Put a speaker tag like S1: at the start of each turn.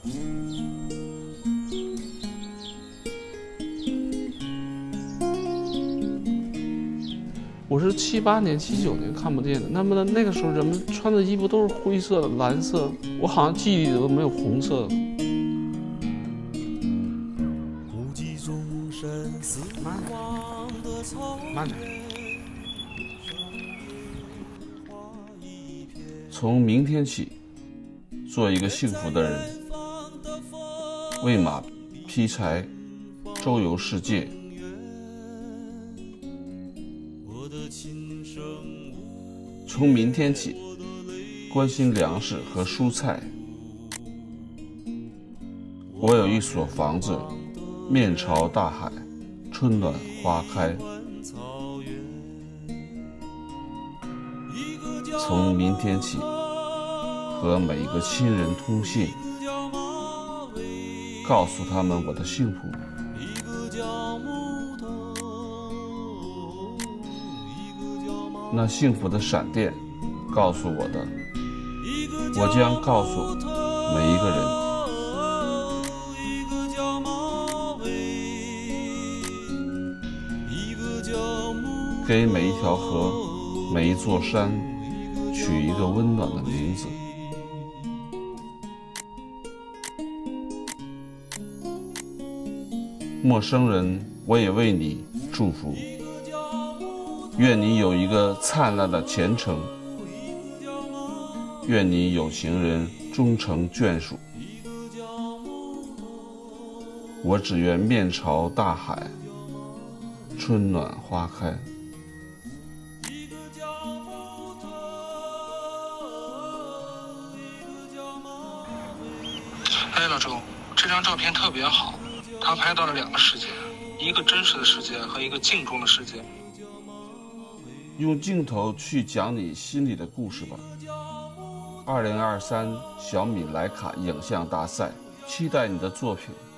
S1: 我是7、8年、7、9年看不见的。那么那个时候人们穿的衣服都是灰色的、蓝色，我好像记忆里都没有红色的。慢点。从明天起，做一个幸福的人，喂马、劈柴，周游世界。从明天起，关心粮食和蔬菜。我有一所房子，面朝大海，春暖花开。从明天起，和每一个亲人通信，告诉他们我的幸福。那幸福的闪电告诉我的，我将告诉每一个人，给每一条河、每一座山取一个温暖的名字。陌生人，我也为你祝福。愿你有一个灿烂的前程，愿你有情人终成眷属。我只愿面朝大海，春暖花开。
S2: 哎，老周，这张照片特别好，他拍到了2个世界，一个真实的世界和一个镜中的世界。
S1: 用镜头去讲你心里的故事吧。2023小米徕卡影像大赛，期待你的作品。